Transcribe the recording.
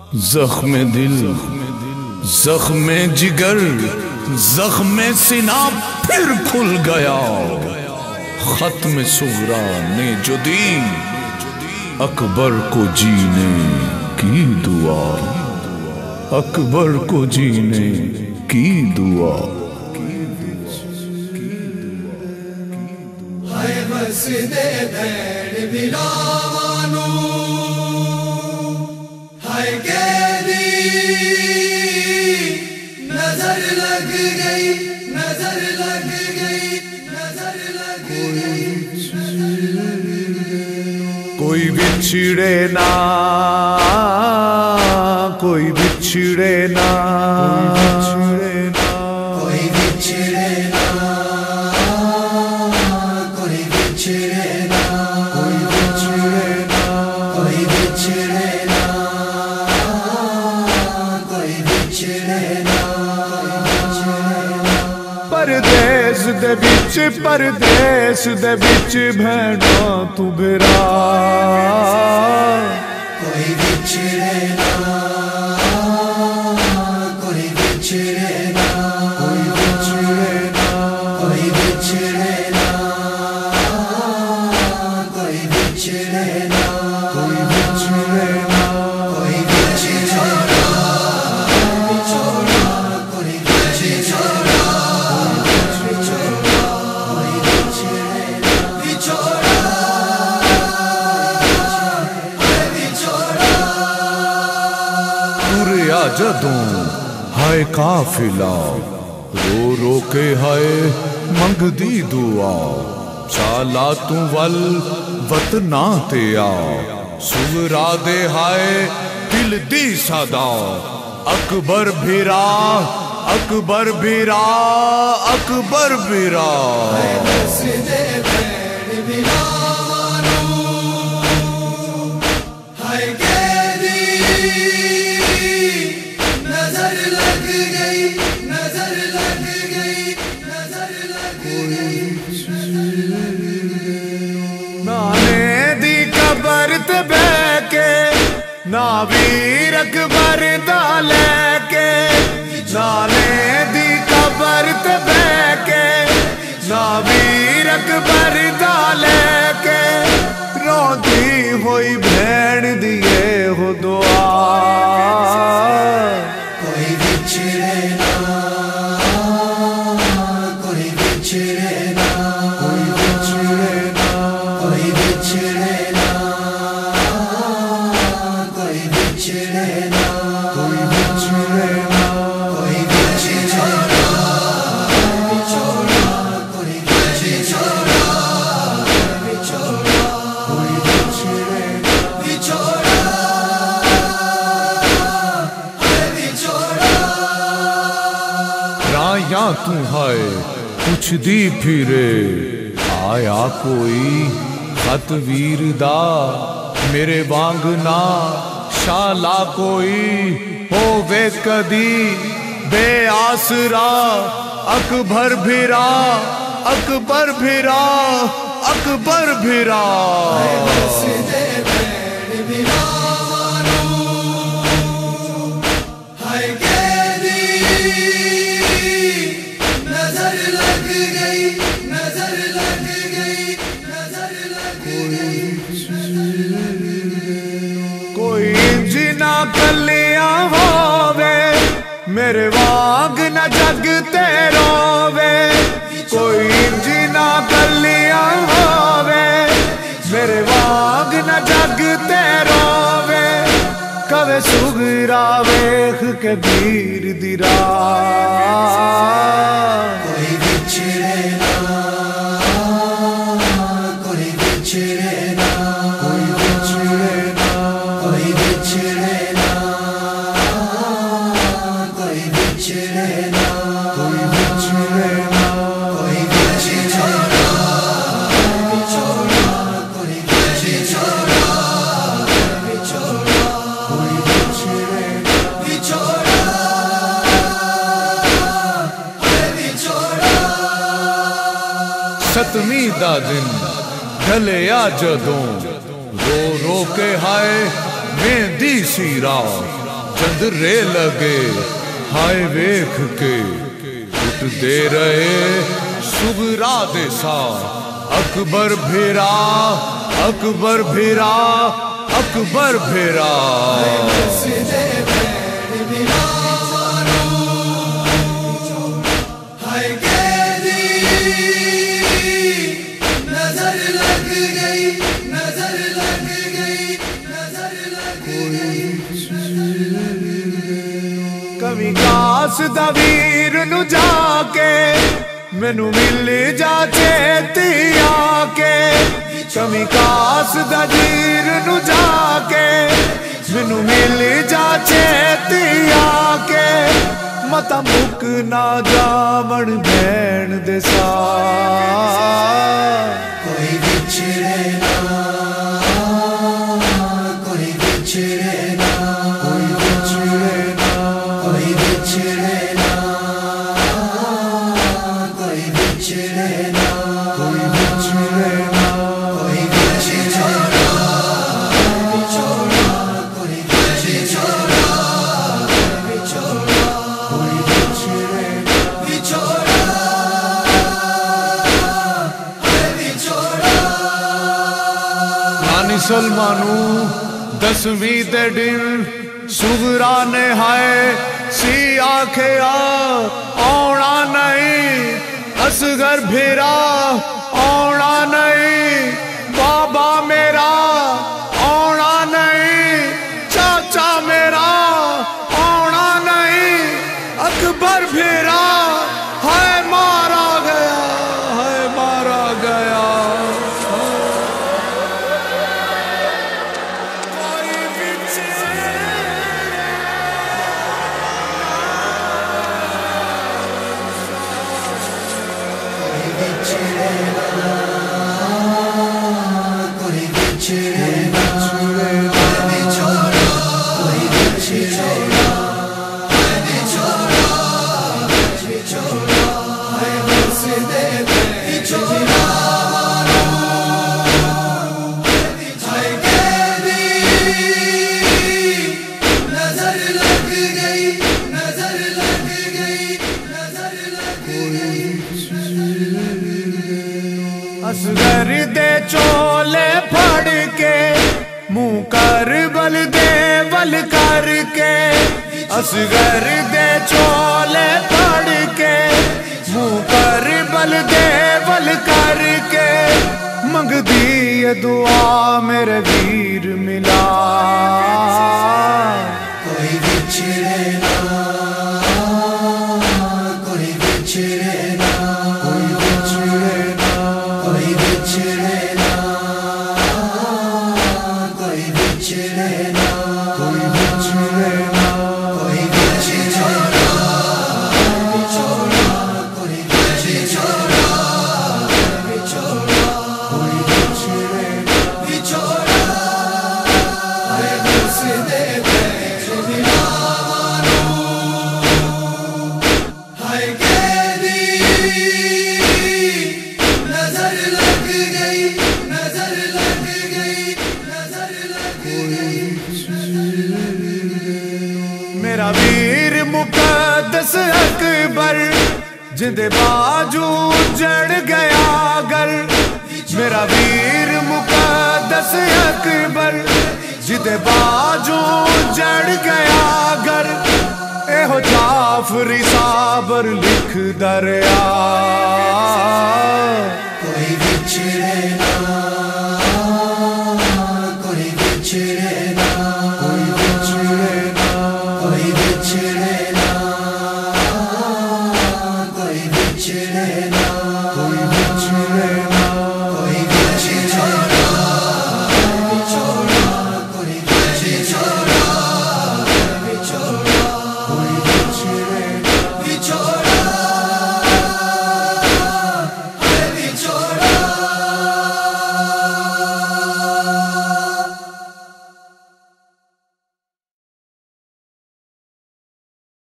जख्म दिल, जख्म जिगर, जख्म सीना फिर खुल गया। खत्म सुगरा ने जो दी अकबर को जीने की दुआ, अकबर को जीने की दुआ। हाय मस्जिदे भैड़ बिलावानू, हाय कैदी नजर लग गई, नजर लग गई, नजर लग गई। कोई बिछड़े ना, कोई बिछड़े ना, कोई बिछड़े ना, कोई बिछड़े ना, कोई बिछड़े ना, कोई बिछड़े ना, कोई बिछड़े ना। परदेस दे विच, परदेस दे विच भैणा तू बेरा। कोई बिछड़े ना, कोई बिछड़े ना, कोई बिछड़े ना, कोई बिछड़े ना, कोई बिछड़े ना, कोई बिछड़े ना, कोई बिछड़े ना, बिछोड़ा, कोई बिछोड़ा, कोई बिछड़े ना, बिछोड़ा, तुरिया जदों हाय काफिला, रो रो के हाय मंगदी दुआ। चाला तू वल वतना ते आ, सुगरा दे हाय दिल दी सदा। अकबर भिरा, अकबर भिरा, अकबर भिरा। मस्जिदे भैड़ बिलावानू, हाय कैदी नजर लग गई, नजर लग गई, नजर लग गई। नाने दी कबर ते बैके, ना वीर अकबर दा लैके। नाने दी कबर ते बैके, ना वीर अकबर दा लैके। रोंदी होई भैण दिए हो दुआ। कोई बिछड़े ना, कोई बिछड़े ना, कोई बिछड़े ना, कोई बिछड़े ना, कोई बिछड़े ना, कोई बिछड़े ना, कोई बिछड़े ना, बिछोड़ा, कोई बिछोड़ा, बिछोड़ा, कोई बिछड़े ना, बिछोड़ा, बिछोड़ा। राया तू हाय कुछ दी फिरे, आया कोई खत वीर दा। मेरे वांग ना शाला कोई होवे कदी बेआसरा। अकबर भिरा, अकबर भिरा, अकबर भिरा। मस्जिदे भैड़ बिलावानू, हाय कैदी नजर लग गई, नजर लग गई, नजर लग गई। कोई जिना कलियां होवे, मेरे वांग न जग ते रोवे। कोई जिना कलियां होवे, मेरे वांग न जग ते रोवे। कवे सुगरा वेख के वीर दी राह। कोई बिछड़े ना, कोई बिछड़े ना, कोई बिछड़े ना, कोई बिछड़े ना, कोई बिछड़े ना, कोई बिछड़े ना, कोई बिछड़े ना, बिछोड़ा, कोई बिछोड़ा, बिछोड़ा, कोई बिछड़े ना, बिछोड़ा, बिछोड़ा। सतवीं दा दिन ढलिया जदों, रो रो के हाय वेंदी सी राह। चंदरे लगे हाय वेख के उठ दे रहे सुगरा देसा अकबर भेरा अकबर भेरा अकबर भेरा कभी कास दा वीर नु जाके मैनू मिल जा चेती आके कभी कास दा वीर नु जाके मैनू मिल जा चेती आके मता मुक ना जावण भैन दे साथ कोई बिछड़े ना कोई बिछड़े ना कोई बिछड़े ना कोई बिछड़े ना कोई बिछड़े ना कोई बिछड़े ना कोई बिछड़े बिछोड़ा कोई बिछोड़ा बिछोड़ा कोई बिछड़े बिछोड़ा नानी सलमानू 10वीं दे दिन सुगरा ने हाय सी आखे आना नहीं असगर भेरा आना नहीं बाबा मेरा आना नहीं चाचा मेरा आना नहीं अकबर भेरा हाय मारा गया हाय मारा गया असगर दे चोले फड़ के मुंह कर बल दे बल करके असगर दे चोले फड़ के मुंह कर बल दे बल करके मंगदी ये दुआ मेरे वीर मिला कोई बिछड़े ना कोई बिछड़े ना कोई बिछड़े ना कोई बिछड़े ना कोई बिछड़े ना कोई बिछड़े ना कोई बिछड़े बिछोड़ा कोई बिछोड़ा बिछोड़ा कोई बिछड़े बिछोड़ा हाय बस दे बिना मानो हाय कैदी नजर लग गई नजर लग गई नजर लग गई मेरा वीर मुकद्दस अकबर जिंदे बाजू जड़ गया गल मेरा वीर मुकद्दस अकबर जिंदे बाजू जड़ गया घर एहो जाफरी साबर लिख दरिया कोई बिछड़े ना